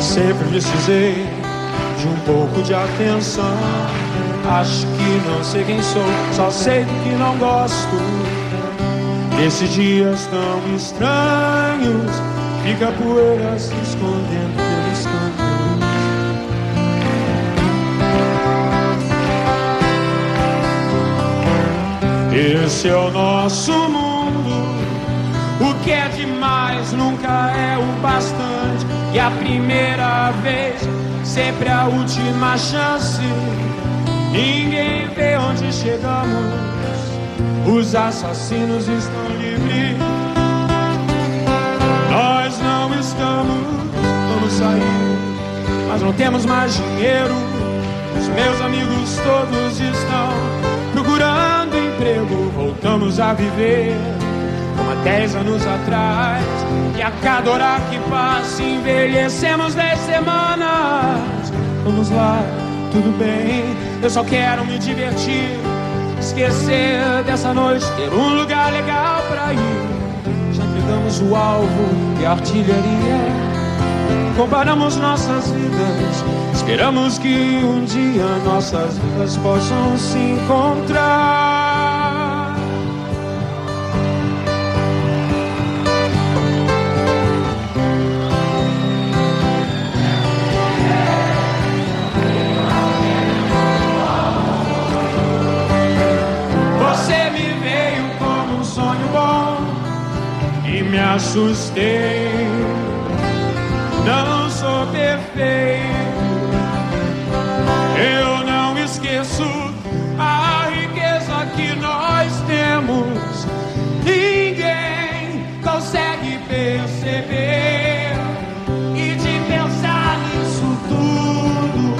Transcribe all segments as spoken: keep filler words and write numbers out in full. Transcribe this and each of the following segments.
Sempre precisei de um pouco de atenção. Acho que não sei quem sou, só sei do que não gosto. Nesses dias tão estranhos, fica a poeira se escondendo pelos cantos. Esse é o nosso mundo. O que é demais nunca é o bastante. E a primeira vez sempre a última chance. Ninguém vê onde chegamos. Os assassinos estão livres. Nós não estamos. Vamos sair, mas não temos mais dinheiro. Os meus amigos todos estão procurando emprego. Voltamos a viver como há dez anos atrás. E a cada hora que passa envelhecemos dez semanas. Vamos lá, tudo bem, eu só quero me divertir, esquecer dessa noite, ter um lugar legal pra ir. Já pegamos o alvo e a artilharia, comparamos nossas vidas, esperamos que um dia nossas vidas possam se encontrar. Me assustei, não sou perfeito, eu não esqueço a riqueza que nós temos. Ninguém consegue perceber e de pensar nisso tudo.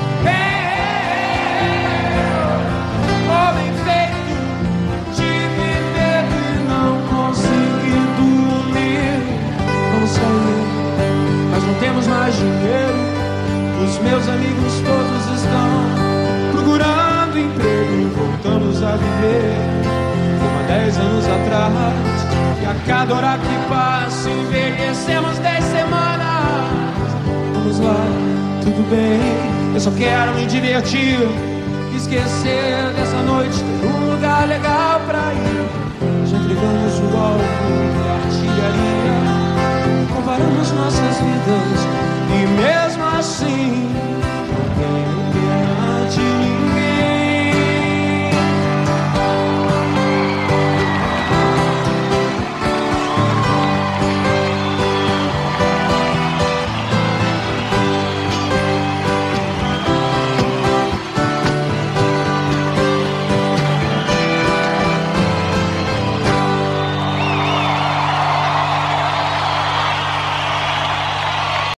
Eu, homem feito, tive medo e não consegui dormir. Vamos sair, mas não temos mais dinheiro. Os meus amigos todos estão procurando emprego. Voltamos a viver como há dez anos atrás. E a cada hora que passa envelhecemos dez semanas. Vamos lá, tudo bem, eu só quero me divertir, esquecer dessa noite, ter um lugar legal pra ir. Já entregamos o alvo e a artilharia, comparamos nossas vidas,